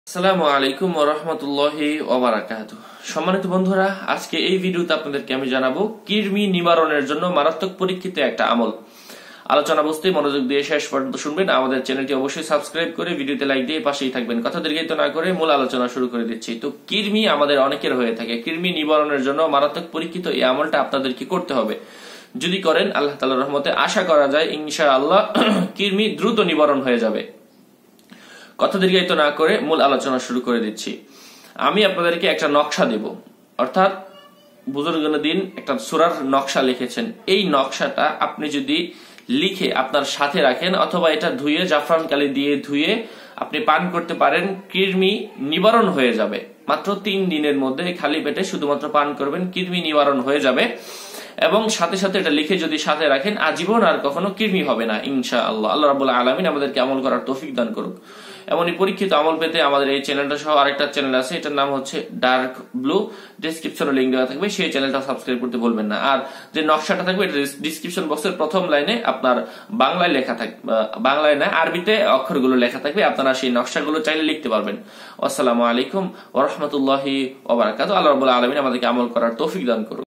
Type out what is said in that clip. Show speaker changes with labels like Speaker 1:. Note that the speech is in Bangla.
Speaker 1: আসসালামু আলাইকুম ওয়া রাহমাতুল্লাহি ওয়া বারাকাতুহু। সম্মানিত বন্ধুরা, আজকে এই ভিডিওতে আপনাদেরকে আমি জানাবো কৃমি নিবারণের জন্য মারাত্মক পরীক্ষিত একটা আমল। আলোচনা বুঝতে মনোযোগ দিয়ে শেষ পর্যন্ত শুনবেন। আমাদের চ্যানেলটি অবশ্যই সাবস্ক্রাইব করে ভিডিওতে লাইক দিয়ে পাশেই থাকবেন। কথা দীর্ঘায়িত না করে মূল আলোচনা শুরু করে দিচ্ছি। তো কৃমি আমাদের অনেকের হয়ে থাকে, কৃমি নিবারণের জন্য মারাত্মক পরীক্ষিত এই আমলটা আপনাদেরকে করতে হবে। যদি করেন আল্লাহ তাআলার রহমতে আশা করা যায় ইনশাআল্লাহ কৃমি দ্রুত নিবারণ হয়ে যাবে। কথা দীর্ঘায়িত না করে মূল আলোচনা শুরু করে দিচ্ছি। আমি আপনাদেরকে একটা নকশা দেব, অর্থাৎ বুজুর্গদিন একটা সূরার নকশা লিখেছেন। এই নকশাটা আপনি যদি লিখে আপনার সাথে রাখেন অথবা এটা ধুয়ে জাফরান কালি দিয়ে ধুয়ে আপনি পান করতে পারেন, কৃমি নিবারণ হয়ে যাবে। মাত্র 3 দিনের মধ্যে খালি পেটে শুধুমাত্র পান করবেন, কৃমি নিবারণ হয়ে যাবে। এবং সাথে সাথে এটা লিখে যদি সাথে রাখেন, আজীবন আর কখনো কৃমি হবে না ইনশাআল্লাহ। আল্লাহ রাব্বুল আলামিন আমাদেরকে আমল করার তৌফিক দান করুক। এমনই পরীক্ষিত আমল পেতে আমাদের এই চ্যানেলটা সহ আরেকটা চ্যানেল আছে, এটার নাম হচ্ছে ডার্ক ব্লু, ডেসক্রিপশনে লিংক দেওয়া থাকবে, সেই চ্যানেলটা সাবস্ক্রাইব করতে ভুলবেন না। আর যে নকশাটা থাকবে এটা ডেসক্রিপশন বক্সের প্রথম লাইনে আপনার বাংলায় লেখা থাকবে, বাংলায় না আরবিতে অক্ষরগুলো লেখা থাকবে, আপনারা সেই নকশাগুলো চাইলে লিখতে পারবেন। আসসালামু আলাইকুম ওয়া রাহমাতুল্লাহি ওয়া বারাকাতুহু। আল্লাহ রাব্বুল আলামিন আমাদেরকে আমল করার তৌফিক দান করুন।